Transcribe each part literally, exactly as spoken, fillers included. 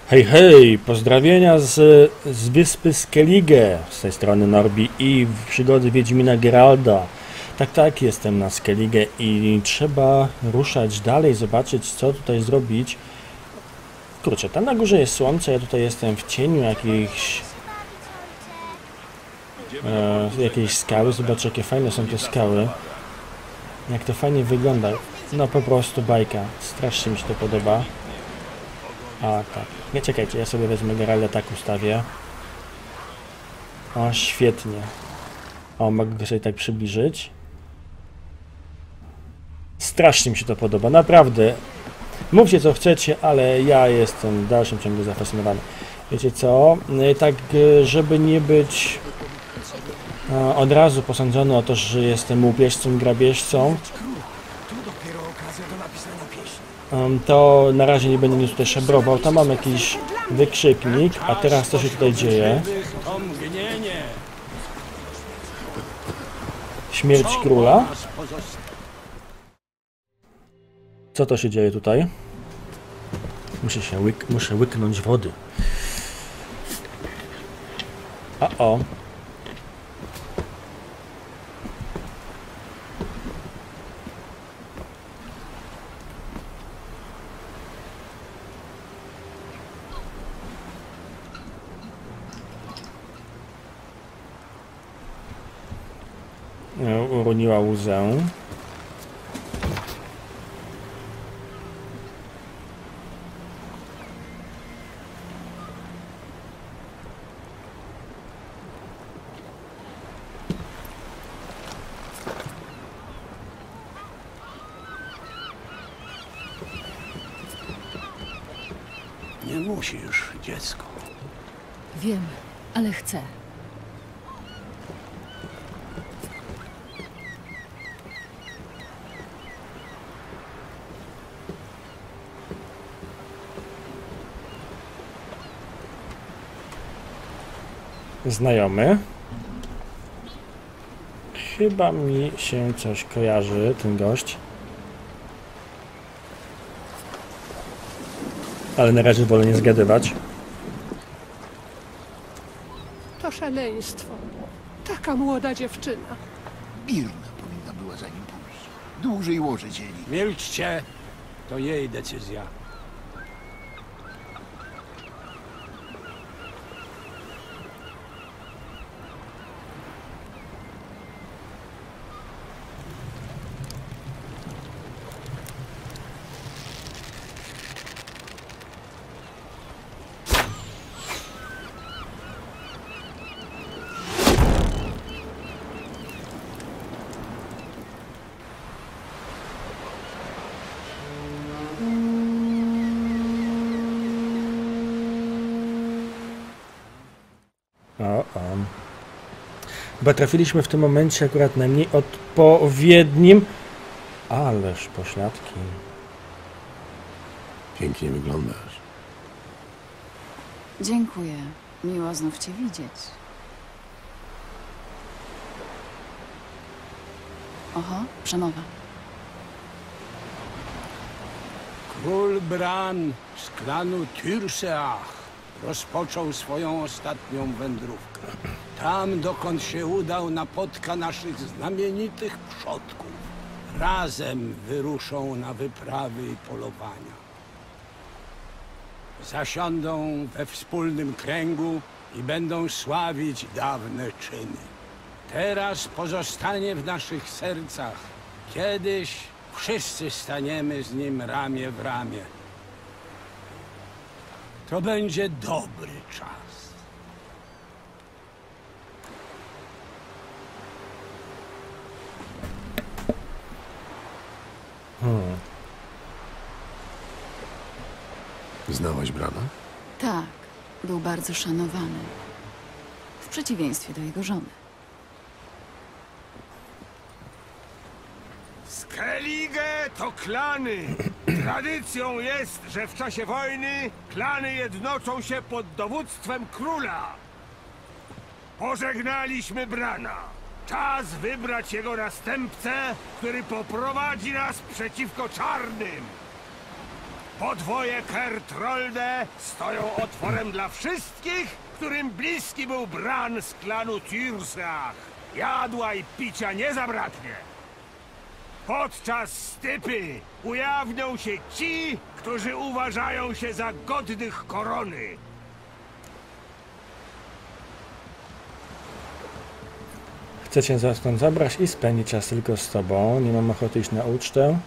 Hej, hej, pozdrowienia z, z wyspy Skellige, z tej strony Norbi i w przygody Wiedźmina Geralda. Tak, tak, jestem na Skellige i trzeba ruszać dalej, zobaczyć co tutaj zrobić. Kurczę, tam na górze jest słońce, ja tutaj jestem w cieniu jakiejś, e, jakiejś skały. Zobacz, jakie fajne są te skały. Jak to fajnie wygląda. No po prostu bajka, strasznie mi się to podoba. A tak, nie czekajcie, ja sobie wezmę Geralda, tak ustawię. O, świetnie. O, mogę go sobie tak przybliżyć. Strasznie mi się to podoba, naprawdę. Mówcie co chcecie, ale ja jestem w dalszym ciągu zafascynowany. Wiecie co, tak żeby nie być od razu posądzony o to, że jestem łupieżcą, grabieżcą, to na razie nie będę nic tutaj szabrował. Tam mam jakiś wykrzyknik, a teraz co się tutaj dzieje? Śmierć króla? Co to się dzieje tutaj? Muszę się łyk muszę łyknąć wody. A o. Uroniła łzę. Nie musisz, dziecko. Wiem, ale chcę. Znajomy. Chyba mi się coś kojarzy, ten gość. Ale na razie wolę nie zgadywać. To szaleństwo. Taka młoda dziewczyna. Birna powinna była za nim pójść. Dłużej łoży dzieli. Milczcie! To jej decyzja. O, o. Chyba trafiliśmy w tym momencie akurat najmniej odpowiednim. Ależ pośladki. Pięknie wyglądasz. Dziękuję. Miło znów cię widzieć. Oho, przemowa. Król Bran z klanu Tyrseach rozpoczął swoją ostatnią wędrówkę. Tam, dokąd się udał, napotka naszych znamienitych przodków. Razem wyruszą na wyprawy i polowania. Zasiądą we wspólnym kręgu i będą sławić dawne czyny. Teraz pozostanie w naszych sercach. Kiedyś wszyscy staniemy z nim ramię w ramię. To będzie dobry czas. Hmm. Znałaś Brana? Tak, był bardzo szanowany. W przeciwieństwie do jego żony. Skellige to klany. Tradycją jest, że w czasie wojny klany jednoczą się pod dowództwem króla. Pożegnaliśmy Brana. Czas wybrać jego następcę, który poprowadzi nas przeciwko czarnym. Podwoje Kertrolde stoją otworem dla wszystkich, którym bliski był Bran z klanu Tyrsach. Jadła i picia nie zabraknie. Podczas stypy ujawnią się ci, którzy uważają się za godnych korony. Chcę cię za- stąd zabrać i spędzić czas tylko z tobą. Nie mam ochoty iść na ucztę.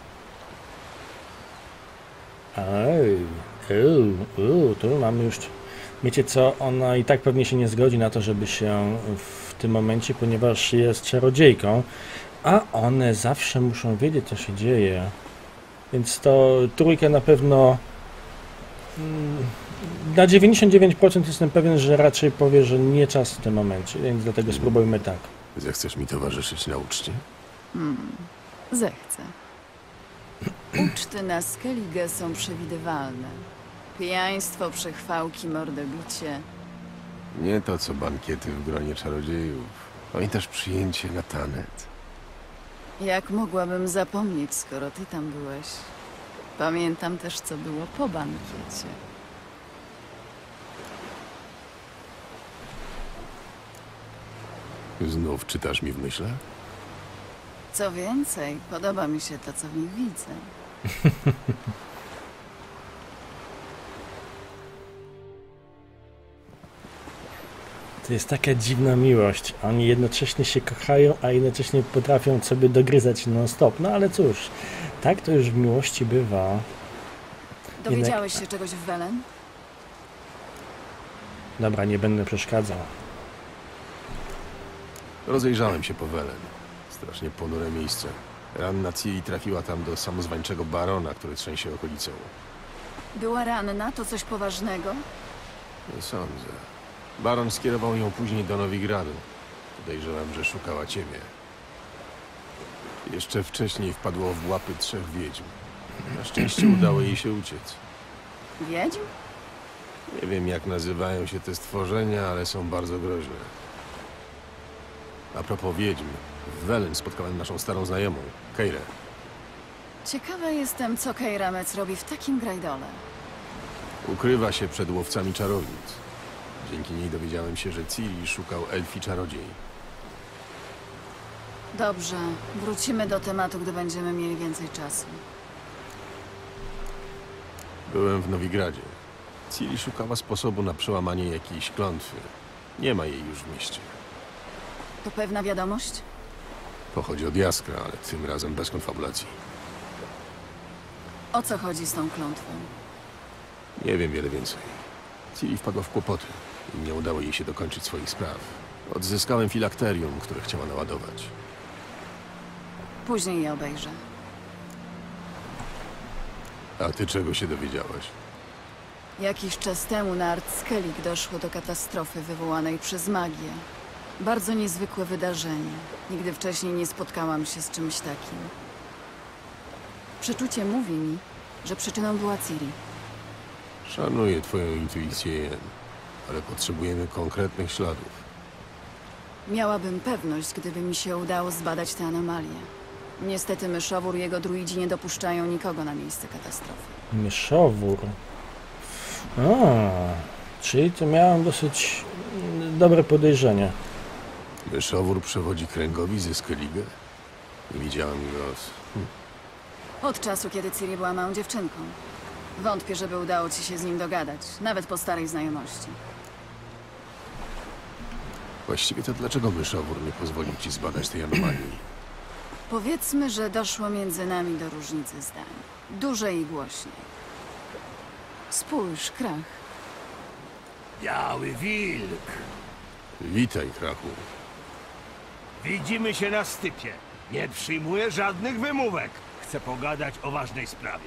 Ej, uu, uu, tu mamy już... Wiecie co, ona i tak pewnie się nie zgodzi na to, żeby się w tym momencie, ponieważ jest czarodziejką, a one zawsze muszą wiedzieć, co się dzieje. Więc to trójkę na pewno... mm, Na dziewięćdziesiąt dziewięć procent jestem pewien, że raczej powie, że nie czas w tym momencie, więc dlatego spróbujmy tak. Zechcesz mi towarzyszyć na uczcie? Zechcę. Uczty na Skellige są przewidywalne. Pijaństwo, przechwałki, mordobicie. Nie to, co bankiety w gronie czarodziejów. No i też przyjęcie na tanet. Jak mogłabym zapomnieć, skoro ty tam byłeś? Pamiętam też, co było po bankiecie. Znów czytasz mi w myślach? Co więcej, podoba mi się to, co w nich widzę. To jest taka dziwna miłość. Oni jednocześnie się kochają, a jednocześnie potrafią sobie dogryzać non-stop. No ale cóż, tak to już w miłości bywa. Dowiedziałeś się czegoś w Welen? Dobra, nie będę przeszkadzał. Rozejrzałem się po Welen. Strasznie ponure miejsce. Ranna Ciri trafiła tam do samozwańczego barona, który trzęsie okolicą. Była ranna? To coś poważnego? Nie sądzę. Baron skierował ją później do Nowigradu. Podejrzewam, że szukała ciebie. Jeszcze wcześniej wpadło w łapy trzech wiedźm. Na szczęście udało jej się uciec. Wiedźm? Nie wiem, jak nazywają się te stworzenia, ale są bardzo groźne. A propos wiedźm, w Welen spotkałem naszą starą znajomą, Keirę. Ciekawa jestem, co Kejramec robi w takim grajdole. Ukrywa się przed łowcami czarownic. Dzięki niej dowiedziałem się, że Ciri szukał elfi czarodziej. Dobrze, wrócimy do tematu, gdy będziemy mieli więcej czasu. Byłem w Nowigradzie. Ciri szukała sposobu na przełamanie jakiejś klątwy. Nie ma jej już w mieście. To pewna wiadomość? Pochodzi od Jaskra, ale tym razem bez konfabulacji. O co chodzi z tą klątwą? Nie wiem wiele więcej. Ciri wpadła w kłopoty i nie udało jej się dokończyć swoich spraw. Odzyskałem filakterium, które chciała naładować. Później je obejrzę. A ty czego się dowiedziałaś? Jakiś czas temu na Artskellig doszło do katastrofy wywołanej przez magię. Bardzo niezwykłe wydarzenie. Nigdy wcześniej nie spotkałam się z czymś takim. Przeczucie mówi mi, że przyczyną była Ciri. Szanuję twoją intuicję, Jen, ale potrzebujemy konkretnych śladów. Miałabym pewność, gdyby mi się udało zbadać tę anomalię. Niestety myszowór i jego druidzi nie dopuszczają nikogo na miejsce katastrofy. Myszowór. A, czyli to miałem dosyć mm, dobre podejrzenie. Myszowór przewodzi kręgowi ze Skellige? Nie widziałem go od... Hm. Od czasu, kiedy Ciri była małą dziewczynką. Wątpię, żeby udało ci się z nim dogadać, nawet po starej znajomości. Właściwie to dlaczego myszowór nie pozwolił ci zbadać tej anomalii? Powiedzmy, że doszło między nami do różnicy zdań. Dużej i głośnej. Spójrz, Krach. Biały wilk. Witaj, Krachu. Widzimy się na stypie. Nie przyjmuję żadnych wymówek. Chcę pogadać o ważnej sprawie.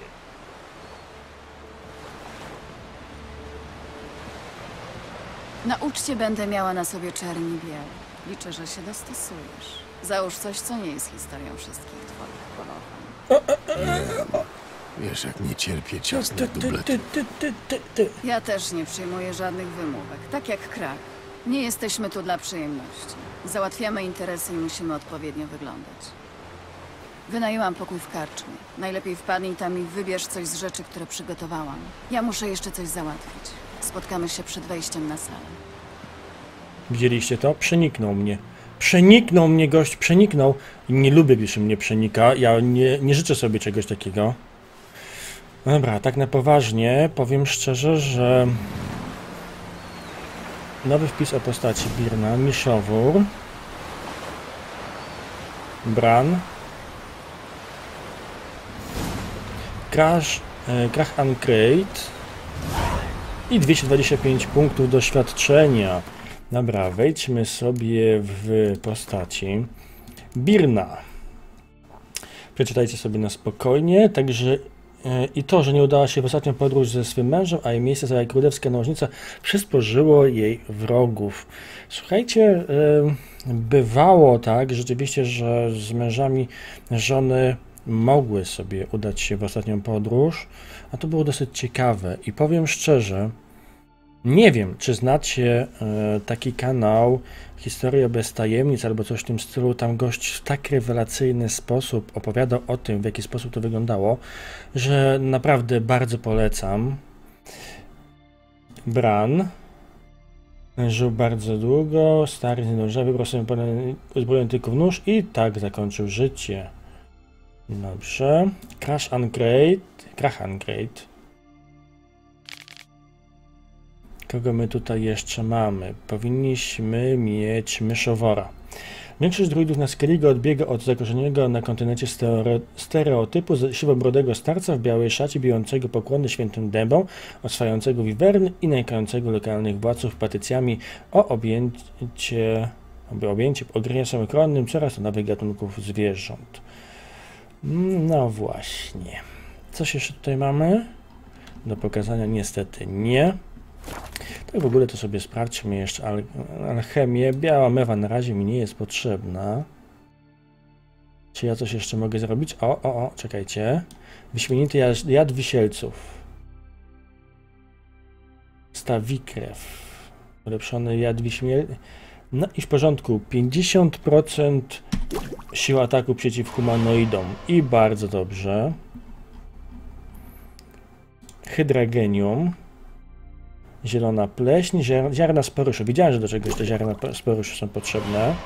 Na uczcie będę miała na sobie czerni biel. Liczę, że się dostosujesz. Załóż coś, co nie jest historią wszystkich twoich polowań. Wiesz, jak nie cierpię ciasnych Ty, ty, dubletów. ty, ty, ty, ty. Ja też nie przyjmuję żadnych wymówek. Tak jak Krach. Nie jesteśmy tu dla przyjemności. Załatwiamy interesy i musimy odpowiednio wyglądać. Wynajęłam pokój w karczmie. Najlepiej wpadnij tam i wybierz coś z rzeczy, które przygotowałam. Ja muszę jeszcze coś załatwić. Spotkamy się przed wejściem na salę. Widzieliście to? Przeniknął mnie. Przeniknął mnie gość, przeniknął. I nie lubię, gdy się mnie przenika. Ja nie, nie życzę sobie czegoś takiego. Dobra, tak na poważnie powiem szczerze, że nowy wpis o postaci Birna, Miszowór, Bran, Crash, e, Krach Ancrate i dwieście dwadzieścia pięć punktów doświadczenia. Dobra, wejdźmy sobie w postaci Birna. Przeczytajcie sobie na spokojnie, także i to, że nie udała się w ostatnią podróż ze swym mężem, a jej miejsce zajęła królewska nałożnica, przysporzyło jej wrogów. Słuchajcie, bywało tak rzeczywiście, że z mężami żony mogły sobie udać się w ostatnią podróż, a to było dosyć ciekawe. I powiem szczerze, nie wiem, czy znacie e, taki kanał Historia bez tajemnic albo coś w tym stylu. Tam gość w tak rewelacyjny sposób opowiadał o tym, w jaki sposób to wyglądało, że naprawdę bardzo polecam. Bran żył bardzo długo, stary, niedążawy, wybrał sobie uzbrojony tylko w nóż i tak zakończył życie. Dobrze. Crash Ancrate. Krach Ancrate. Kogo my tutaj jeszcze mamy? Powinniśmy mieć Myszowora. Większość druidów na Skellige odbiega od zakorzenionego na kontynencie stereotypu siwobrodego starca w białej szacie bijącego pokłony świętym dębom, oswajającego wiwerny i nękającego lokalnych władców petycjami o objęcie, aby objęcie ogresem ochronnym coraz to nowych gatunków zwierząt. No właśnie. Coś jeszcze tutaj mamy? Do pokazania niestety nie. Tak w ogóle to sobie sprawdźmy jeszcze al alchemię. Biała mewa na razie mi nie jest potrzebna. Czy ja coś jeszcze mogę zrobić? O, o, o, czekajcie. Wyśmienity jad, jad wisielców. Stawikrew. Ulepszony jad wiśmiel. No i w porządku. pięćdziesiąt procent sił ataku przeciw humanoidom. I bardzo dobrze. Hydragenium. Zielona pleśń, ziar ziarna sporyszu. Widziałem, że do czegoś te ziarna sporyszu są potrzebne.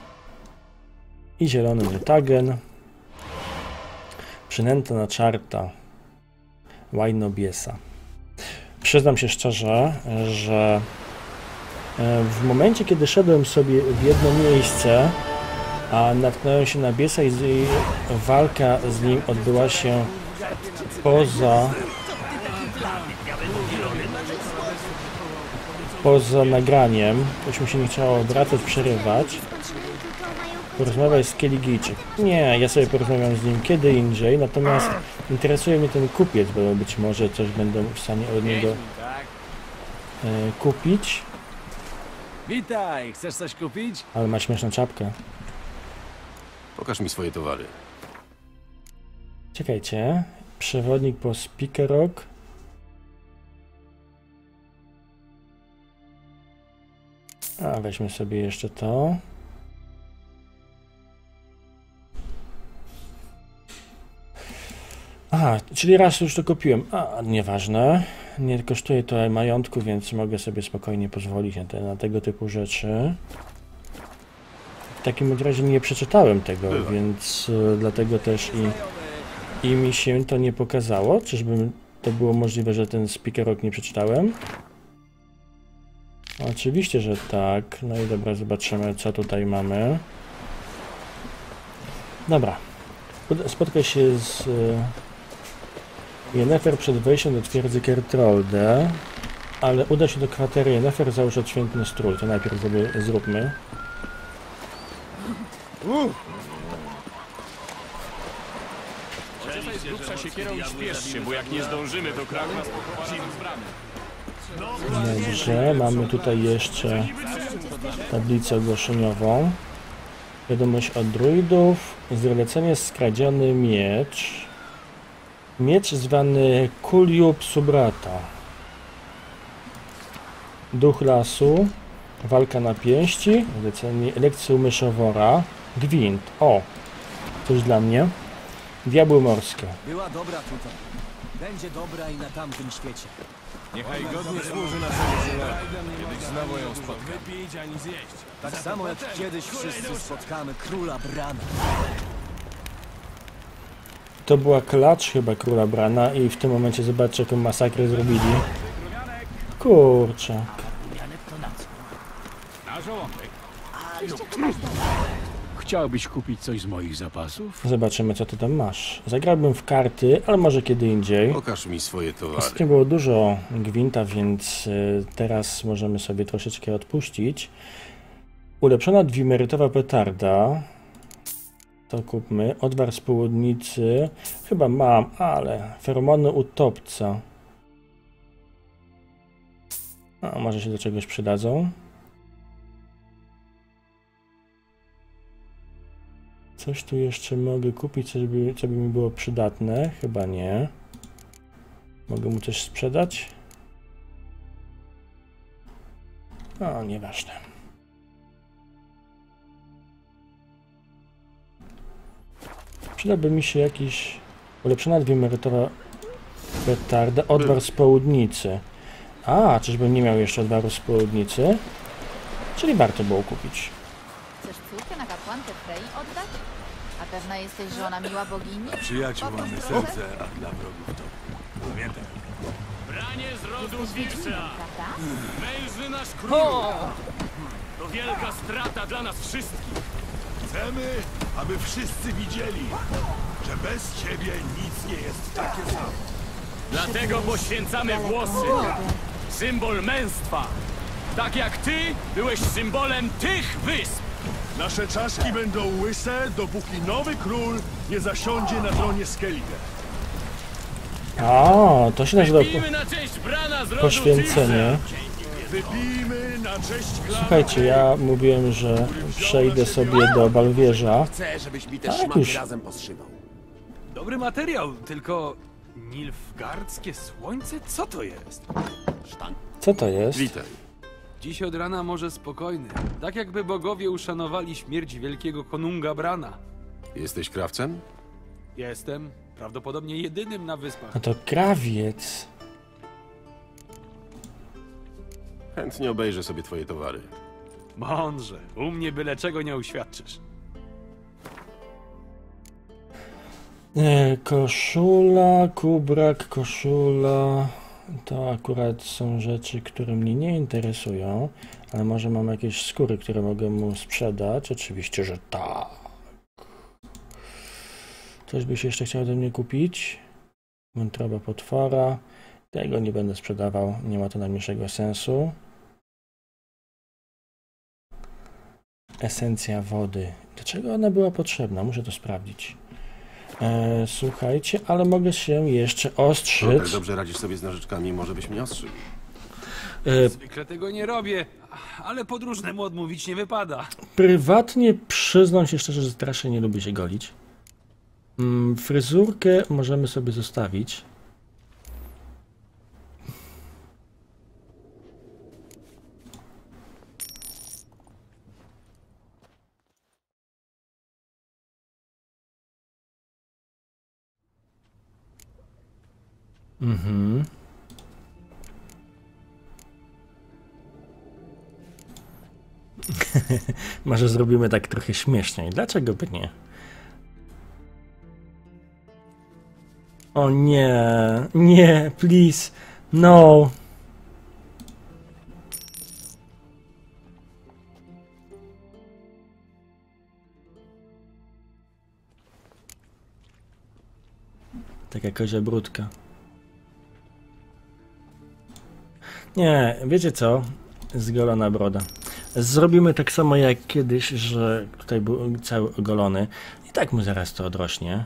I zielony mutagen. Przynęta na czarta. Łajnobiesa. Przyznam się szczerze, że w momencie, kiedy szedłem sobie w jedno miejsce, a natknąłem się na biesa i walka z nim odbyła się poza poza nagraniem, już mi się nie chciało wracać, przerywać. Porozmawiaj z Skelligijczyk. Nie, ja sobie porozmawiam z nim kiedy indziej, natomiast interesuje mnie ten kupiec, bo być może coś będę w stanie od niego e, kupić. Witaj, chcesz coś kupić? Ale ma śmieszną czapkę. Pokaż mi swoje towary. Czekajcie. Przewodnik po Spikerok. A weźmy sobie jeszcze to. Aha, czyli raz już to kupiłem. A, nieważne. Nie kosztuje to majątku, więc mogę sobie spokojnie pozwolić na, te, na tego typu rzeczy. W takim razie nie przeczytałem tego, Bywa. więc y, dlatego też i, i mi się to nie pokazało. Czyżby to było możliwe, że ten Spikerok nie przeczytałem? Oczywiście, że tak. No i dobra, zobaczymy, co tutaj mamy. Dobra. Spotkaj się z Yennefer przed wejściem do twierdzy Kertrolde, ale uda się do kratery Yennefer, załóż odświętny strój. To najpierw sobie zróbmy. Z siekierą i śpiesz się, bo jak nie zdążymy, to krak nas poprowadzi z bramy. Dobrze, mamy tutaj jeszcze tablicę ogłoszeniową. Wiadomość od druidów. Zlecenie skradziony miecz. Miecz zwany Kuliub Subrata. Duch lasu. Walka na pięści. Zlecenie lekcji Myszowora. Gwint. O! Coś dla mnie. Diabły morskie. Była dobra tutaj. Będzie dobra i na tamtym świecie. Niechaj godnie służy naszemu żylowi. Kiedyś znowu ją spotkam. Wypić ani zjeść. Tak samo jak kiedyś wszyscy spotkamy króla Brana. To była klacz chyba króla Brana i w tym momencie zobaczcie jaką masakrę zrobili. Kurczę. Na żołądek. Chciałbyś kupić coś z moich zapasów? Zobaczymy co ty tam masz. Zagrałbym w karty, ale może kiedy indziej. Pokaż mi swoje towary. Ostatnio było dużo gwinta, więc y, teraz możemy sobie troszeczkę odpuścić. Ulepszona dwimerytowa petarda. To kupmy. Odwar z południcy. Chyba mam, ale feromony utopca. A może się do czegoś przydadzą. Coś tu jeszcze mogę kupić, coś by, co by mi było przydatne? Chyba nie. Mogę mu coś sprzedać? O, nieważne. Przydałby mi się jakiś ulepszona dwimerytowa petarda, odwar z południcy. A, czyżbym nie miał jeszcze odwaru z południcy? Czyli warto było kupić. Chcesz córkę na kapłankę Frey oddać? A pewna jesteś, że ona miła bogini? Przyjaciół Po mamy prostu serce, a dla wrogów to... Pamiętaj. Branie z rodu Tirsa. Prawda? Mężny nasz król. To wielka strata dla nas wszystkich. Chcemy, aby wszyscy widzieli, że bez ciebie nic nie jest takie samo. Dlatego poświęcamy włosy. Symbol męstwa. Tak jak ty byłeś symbolem tych wysp. Nasze czaszki będą łyse, dopóki nowy król nie zasiądzie na tronie Skellige. A, to się nazywa Pijmy na cześć Brana z rodu poświęcenie. Wypijmy na cześć Klara. Słuchajcie, ja mówiłem, że przejdę sobie do Balwierza. Chcę, żebyś mi te Tak szmaty już. razem postrzymał. Dobry materiał, tylko... Nilfgaardzkie słońce? Co to jest? Co to jest? Witaj. Dziś od rana może spokojny. Tak jakby bogowie uszanowali śmierć wielkiego konunga Brana. Jesteś krawcem? Jestem prawdopodobnie jedynym na wyspach. A to krawiec. Chętnie obejrzę sobie twoje towary. Mądrze, u mnie byle czego nie uświadczysz. E, koszula, kubrak, koszula. To akurat są rzeczy, które mnie nie interesują, ale może mam jakieś skóry, które mogę mu sprzedać. Oczywiście, że tak. Coś byś jeszcze chciał ode mnie kupić? Wątroba potwora. Tego nie będę sprzedawał, nie ma to najmniejszego sensu. Esencja wody. Dlaczego ona była potrzebna? Muszę to sprawdzić. E, słuchajcie, ale mogę się jeszcze ostrzyć. No, tak dobrze radzisz sobie z nożyczkami, może byś mnie ostrzył. E, Zwykle tego nie robię, ale podróżnemu odmówić nie wypada. prywatnie przyznam się szczerze, że strasznie nie lubię się golić. Mm, fryzurkę możemy sobie zostawić. Mhm. Może zrobimy tak trochę śmieszniej. Dlaczego by nie? O nie, nie, please, no. Taka kozia brudka. Nie, wiecie co? Zgolona broda. Zrobimy tak samo jak kiedyś, że tutaj był cały ogolony. I tak mu zaraz to odrośnie.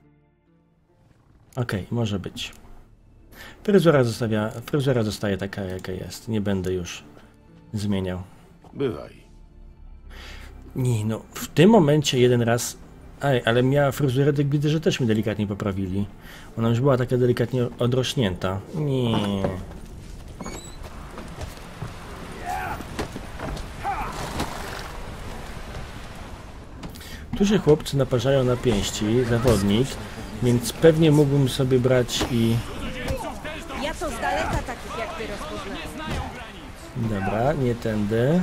Okej, okay, może być. Fryzura, zostawia, fryzura zostaje taka, jaka jest. Nie będę już zmieniał. Bywaj. Nie, no, w tym momencie jeden raz... Ej, ale miała fryzurę, tak widzę, że też mi delikatnie poprawili. Ona już była taka delikatnie odrośnięta. Nie. Tu się chłopcy naparzają na pięści, zawodnik. Więc pewnie mógłbym sobie brać i... Ja to z daleka takich jak ty rozpoznałem. Dobra, nie tędy.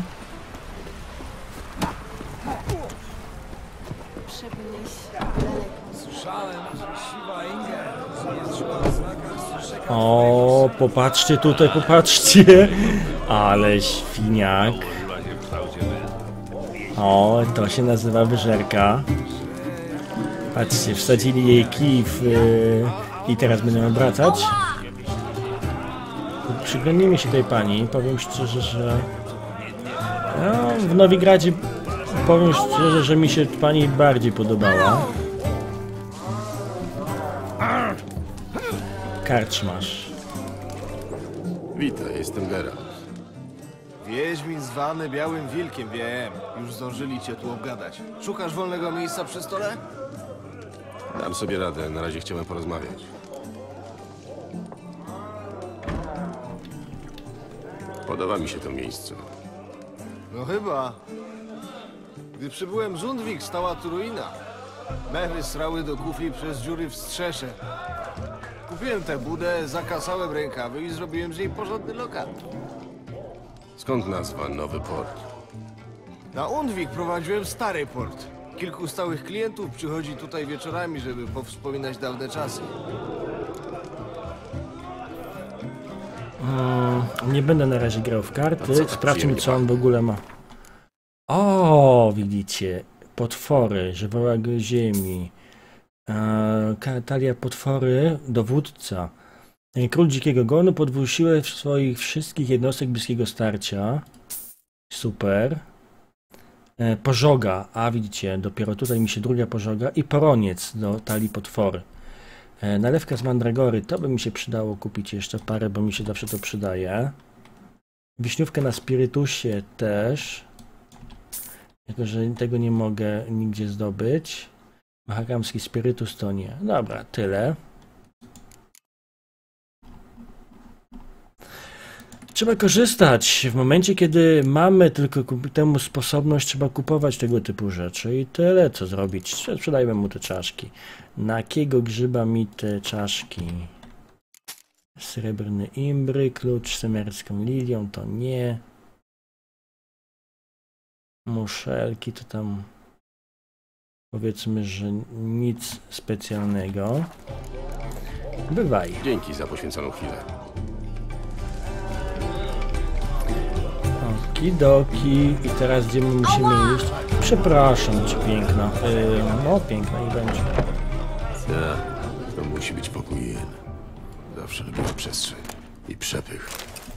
O, popatrzcie tutaj, popatrzcie. Ale świniak. O, to się nazywa wyżerka. Patrzcie, wsadzili jej kij w, yy, i teraz będziemy wracać. Przyglądnijmy się tej pani. Powiem szczerze, że no, w Nowigradzie powiem szczerze, że mi się pani bardziej podobała. Karczmasz. Witaj, jestem Geralt. Wiedźmin zwany Białym Wilkiem, wiem. Już zdążyli cię tu obgadać. Szukasz wolnego miejsca przy stole? Dam sobie radę, na razie chciałem porozmawiać. Podoba mi się to miejsce. No chyba. Gdy przybyłem z Undwik, stała tu ruina. Mechy srały do kufli przez dziury w strzesze. Kupiłem tę budę, zakasałem rękawy i zrobiłem z niej porządny lokal. Skąd nazwa Nowy Port? Na Undwik prowadziłem stary port. Kilku stałych klientów przychodzi tutaj wieczorami, żeby powspominać dawne czasy. Hmm, nie będę na razie grał w karty. Sprawdźmy, co on w ogóle ma. O, widzicie. Potwory, żywiołak ziemi. Eee, talia potwory, dowódca. Król dzikiego gonu podwójł siłę swoich wszystkich jednostek bliskiego starcia. Super. E, pożoga, a widzicie, dopiero tutaj mi się druga pożoga. I poroniec do talii potwory. E, nalewka z mandragory, to by mi się przydało kupić jeszcze parę, bo mi się zawsze to przydaje. Wiśniówkę na spirytusie też. Jako że tego nie mogę nigdzie zdobyć. Mahakamski spirytus to nie. Dobra, tyle. Trzeba korzystać. W momencie, kiedy mamy tylko temu sposobność, trzeba kupować tego typu rzeczy i tyle, co zrobić. Sprzedajmy mu te czaszki. Na jakiego grzyba mi te czaszki? Srebrny imbry, klucz z symerską lilią, to nie. Muszelki to tam powiedzmy, że nic specjalnego. Bywaj. Dzięki za poświęconą chwilę. Okidoki. I teraz gdzie my musimy iść? Przepraszam cię, piękna. Yy, no, piękna i będzie. Ja, to musi być pokój Jen. Zawsze lubiła przestrzeń i przepych.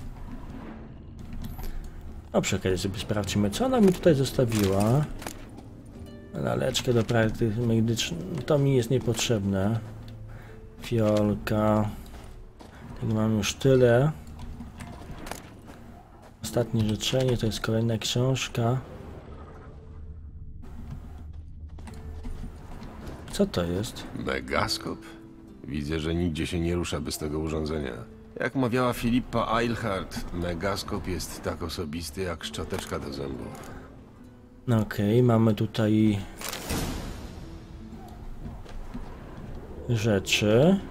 No przy okazji sobie sprawdźmy, co ona mi tutaj zostawiła. Laleczkę do praktyk medycznej. To mi jest niepotrzebne. Fiolka. Tego mam już tyle. Ostatnie życzenie to jest kolejna książka. Co to jest? Megaskop? Widzę, że nigdzie się nie rusza bez tego urządzenia. Jak mawiała Filipa Eilhart, megaskop jest tak osobisty jak szczoteczka do zębów. No okej, okay, mamy tutaj rzeczy.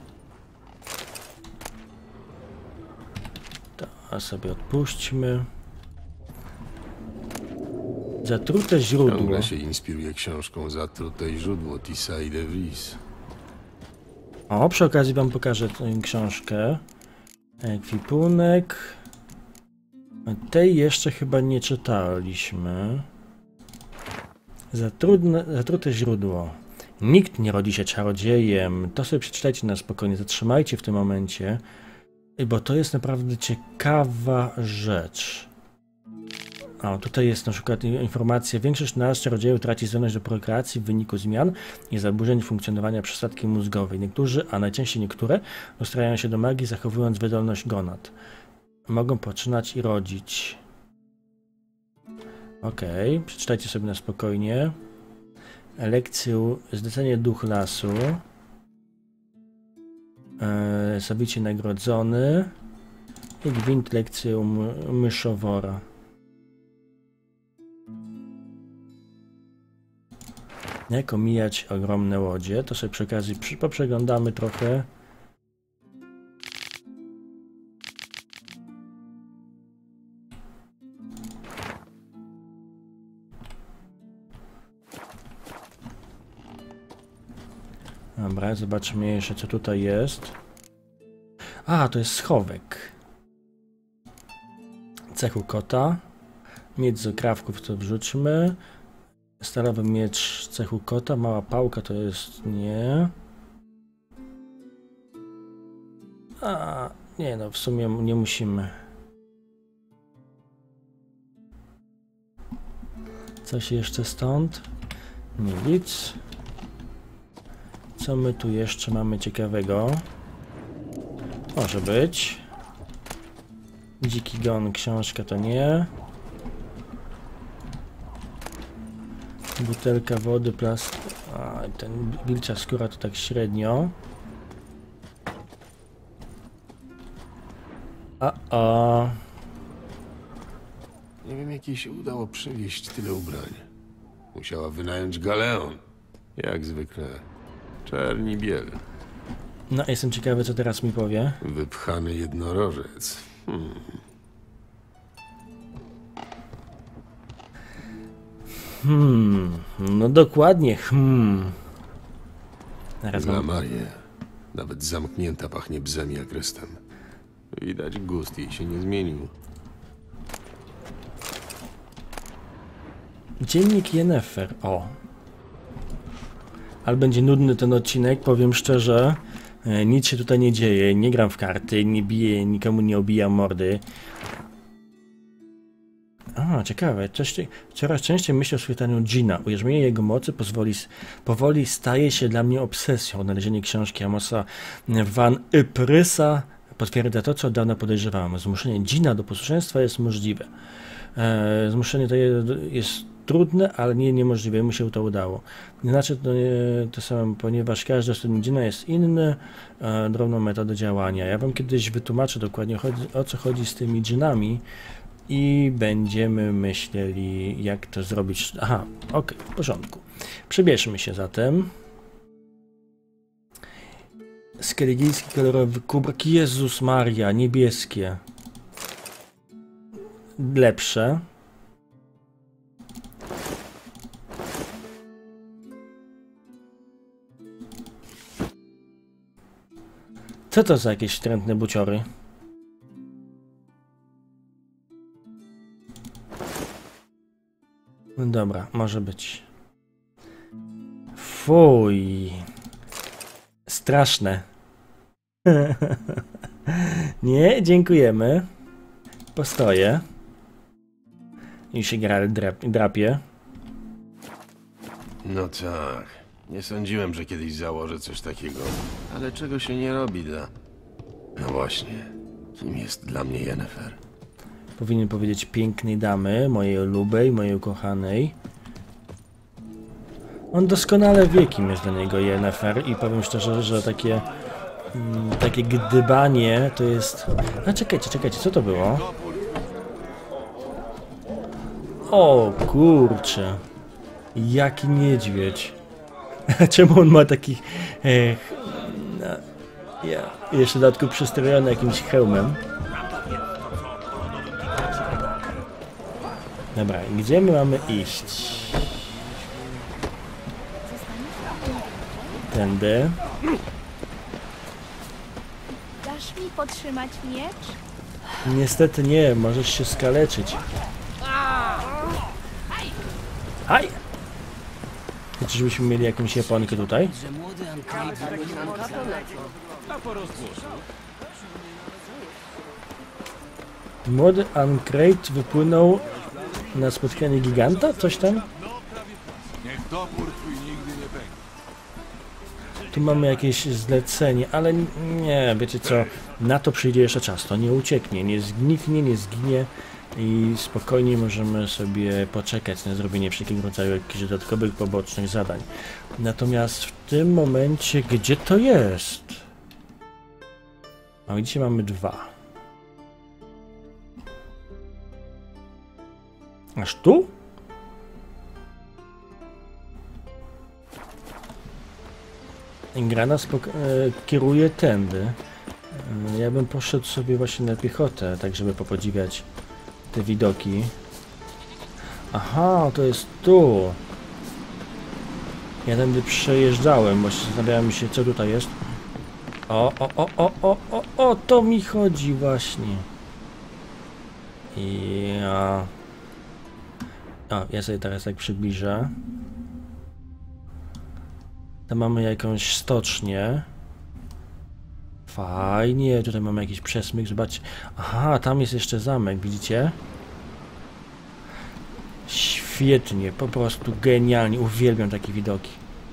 To sobie odpuśćmy. Zatrute źródło. Ciągle się inspiruje książką Zatrute źródło Tissaie de Vries. O, przy okazji wam pokażę tę książkę. Ekwipunek. Tej jeszcze chyba nie czytaliśmy. Zatrudne, zatrute źródło. Nikt nie rodzi się czarodziejem. To sobie przeczytajcie na spokojnie. Zatrzymajcie w tym momencie. Bo to jest naprawdę ciekawa rzecz. O, tutaj jest na przykład informacja. Większość nas czarodziejów traci zdolność do prokreacji w wyniku zmian i zaburzeń funkcjonowania przesadki mózgowej. Niektórzy, a najczęściej niektóre, ustrajają się do magii, zachowując wydolność gonad. Mogą poczynać i rodzić. Okej, okay. Przeczytajcie sobie na spokojnie. Lekcję Zlecenie Duch Lasu. Eee, Sowicie nagrodzony. I gwint lekcję Myszowora. Jak omijać ogromne łodzie, to sobie przy okazji przy, poprzeglądamy trochę. Dobra, zobaczmy jeszcze, co tutaj jest. A, to jest schowek. Cechu kota. Miecz z okrawków to wrzućmy. Stalowy miecz cechu kota. Mała pałka to jest nie. A, nie no, w sumie nie musimy. Coś jeszcze stąd? Nie, nic. Co my tu jeszcze mamy ciekawego? Może być. Dziki gon, książka to nie. Butelka wody, plast... A, ten wilcza skóra to tak średnio. A, a. Nie wiem, jak jej się udało przywieźć tyle ubrań. Musiała wynająć galeon. Jak zwykle. Czerni biel. No, jestem ciekawy, co teraz mi powie. Wypchany jednorożec. Hmm. Hmm, no dokładnie, hmm. Zaraz Dla mam... Marię. Nawet zamknięta pachnie bzem jak rystem. Widać, gust jej się nie zmienił. Dziennik Yennefer, o. Ale będzie nudny ten odcinek, powiem szczerze. E, nic się tutaj nie dzieje, nie gram w karty, nie biję, nikomu nie obijam mordy. A, ciekawe. Częściej, coraz częściej myślę o schwytaniu Dżina. Ujarzmienie jego mocy pozwoli, powoli staje się dla mnie obsesją. Odnalezienie książki Amosa Van Yprysa potwierdza to, co od dawna podejrzewałem. Zmuszenie Dżina do posłuszeństwa jest możliwe. E, zmuszenie to jest trudne, ale nie niemożliwe. Mu się to udało. Znaczy to, to samo, ponieważ każdy z tych Dżina jest inny, e, drobną metodę działania. Ja wam kiedyś wytłumaczę dokładnie chodzi, o co chodzi z tymi Dżinami. I będziemy myśleli, jak to zrobić. Aha, ok, w porządku. Przebierzmy się zatem. Skeligijski kolorowy kubek. Jezus Maria, niebieskie. Lepsze. Co to za jakieś wstrętne buciory? Dobra, może być. Fuj. Straszne. Nie, dziękujemy. Postoję. I się Geralt drap drapie. No tak. Nie sądziłem, że kiedyś założę coś takiego. Ale czego się nie robi dla... No właśnie. Kim jest dla mnie Yennefer? Powinien powiedzieć pięknej damy, mojej ulubej, mojej ukochanej. On doskonale wie, kim jest dla niego Yennefer i powiem szczerze, że takie mm, takie gdybanie to jest... A czekajcie, czekajcie, co to było? O kurczę. Jaki niedźwiedź. Czemu on ma taki... E, no, ja, jeszcze w dodatku przystrojony jakimś hełmem. Dobra, gdzie my mamy iść? Tędy. Dasz mi podtrzymać miecz? Niestety nie, możesz się skaleczyć. Aj! Czyżbyśmy mieli jakąś japonkę tutaj? Młody Ancrate wypłynął na spotkanie giganta? Coś tam? Niech topór twój nigdy nie pęknie. Tu mamy jakieś zlecenie, ale nie, wiecie co, na to przyjdzie jeszcze czas, to nie ucieknie, nie zniknie, nie zginie i spokojnie możemy sobie poczekać na zrobienie wszelkiego rodzaju jakichś dodatkowych, pobocznych zadań. Natomiast w tym momencie, gdzie to jest? A widzicie, mamy dwa. Aż tu? gra nas e, kieruje tędy. E, ja bym poszedł sobie właśnie na piechotę, tak żeby popodziwiać te widoki. Aha, to jest tu. Ja tędy przejeżdżałem, bo zastanawiałem się, co tutaj jest. O, o, o, o, o, o, o, to mi chodzi właśnie. Ja... O, ja sobie teraz tak przybliżę. Tam mamy jakąś stocznię. Fajnie, tutaj mamy jakiś przesmyk, zobaczcie. Aha, tam jest jeszcze zamek, widzicie? Świetnie, po prostu genialnie, uwielbiam takie widoki.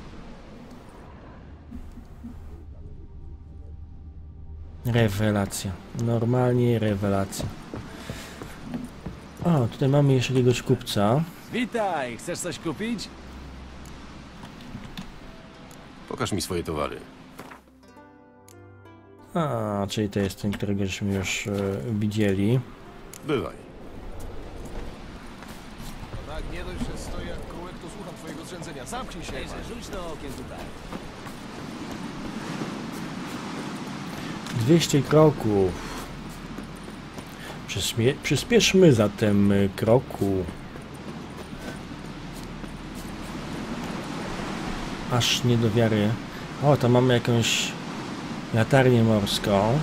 Rewelacja, normalnie rewelacja. O, tutaj mamy jeszcze jakiegoś kupca. Witaj, chcesz coś kupić? Pokaż mi swoje towary. A, czyli to jest ten, którego żeśmy już e, widzieli. Bywaj. Tak, nie dość, że stoję jak kołek, to słucham twojego zrzędzenia. Zamknij się. Rzuć to okiem tutaj. dwieście kroków. Przyspie przyspieszmy zatem y, kroku. Aż nie do wiary. O, tam mamy jakąś latarnię morską.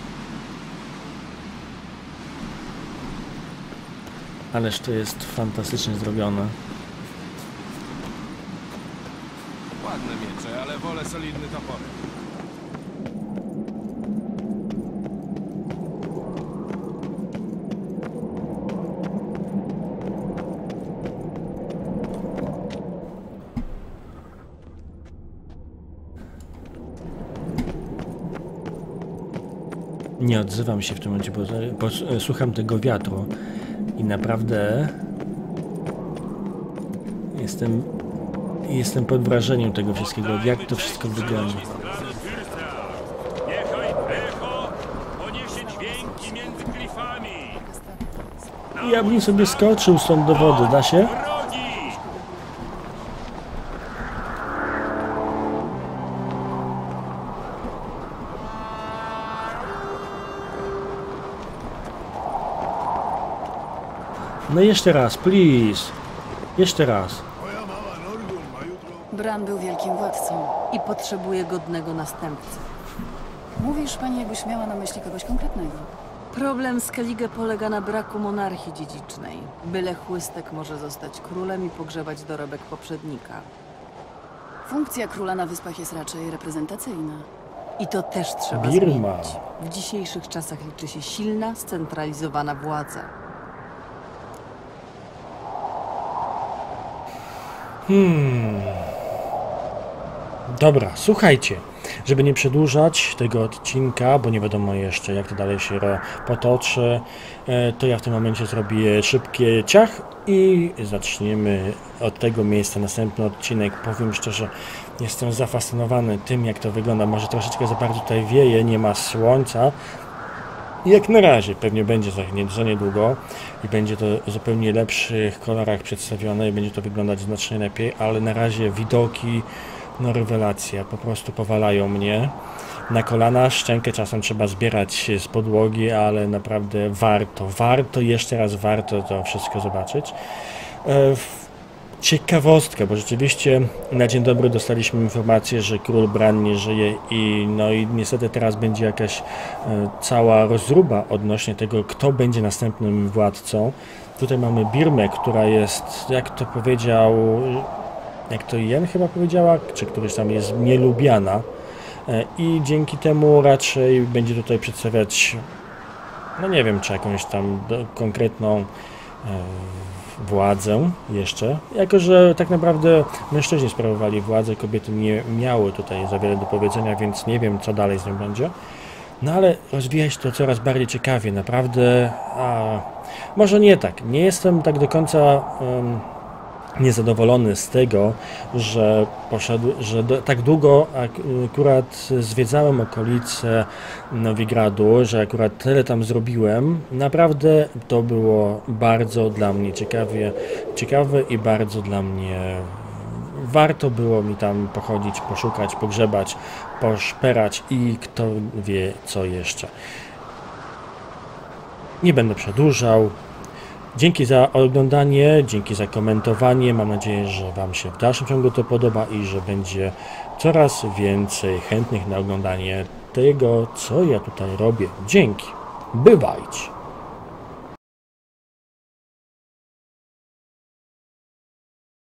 Ależ to jest fantastycznie zrobione. Ładne miecze, ale wolę solidny topor. Nie odzywam się w tym momencie, bo, bo słucham tego wiatru i naprawdę jestem jestem pod wrażeniem tego wszystkiego, jak to wszystko wygląda. Niechaj echo poniesie dźwięki między klifami. Ja bym sobie skoczył stąd do wody, da się? Wrogi! No jeszcze raz, please. Jeszcze raz. Bran był wielkim władcą. I potrzebuje godnego następcy. Mówisz pani, jakbyś miała na myśli kogoś konkretnego. Problem Skellige polega na braku monarchii dziedzicznej. Byle chłystek może zostać królem i pogrzebać dorobek poprzednika. Funkcja króla na wyspach jest raczej reprezentacyjna. I to też trzeba Birma. zmienić. W dzisiejszych czasach liczy się silna, scentralizowana władza. Hmm. Dobra, słuchajcie, żeby nie przedłużać tego odcinka, bo nie wiadomo jeszcze, jak to dalej się potoczy, to ja w tym momencie zrobię szybkie ciach i zaczniemy od tego miejsca następny odcinek. Powiem szczerze, jestem zafascynowany tym, jak to wygląda. Może troszeczkę za bardzo tutaj wieje, nie ma słońca. Jak na razie, pewnie będzie za, nie, za niedługo i będzie to w zupełnie lepszych kolorach przedstawione i będzie to wyglądać znacznie lepiej, ale na razie widoki, no rewelacja, po prostu powalają mnie na kolana. Szczękę czasem trzeba zbierać z podłogi, ale naprawdę warto, warto, jeszcze raz warto to wszystko zobaczyć. E, Ciekawostka, bo rzeczywiście na dzień dobry dostaliśmy informację, że król Bran nie żyje i no i niestety teraz będzie jakaś e, cała rozruba odnośnie tego, kto będzie następnym władcą. Tutaj mamy Birmę, która jest, jak to powiedział, jak to Jen chyba powiedziała, czy któryś tam jest nielubiana e, i dzięki temu raczej będzie tutaj przedstawiać, no nie wiem, czy jakąś tam do, konkretną e, władzę jeszcze, jako że tak naprawdę mężczyźni sprawowali władzę, kobiety nie miały tutaj za wiele do powiedzenia, więc nie wiem, co dalej z nią będzie. No ale rozwija się to coraz bardziej ciekawie, naprawdę, a może nie tak, nie jestem tak do końca um, niezadowolony z tego, że poszedł, że do, tak długo akurat zwiedzałem okolice Nowigradu, że akurat tyle tam zrobiłem. Naprawdę to było bardzo dla mnie ciekawie, ciekawe i bardzo dla mnie warto było mi tam pochodzić, poszukać, pogrzebać, poszperać i kto wie co jeszcze. Nie będę przedłużał. Dzięki za oglądanie, dzięki za komentowanie. Mam nadzieję, że Wam się w dalszym ciągu to podoba i że będzie coraz więcej chętnych na oglądanie tego, co ja tutaj robię. Dzięki. Bywajcie.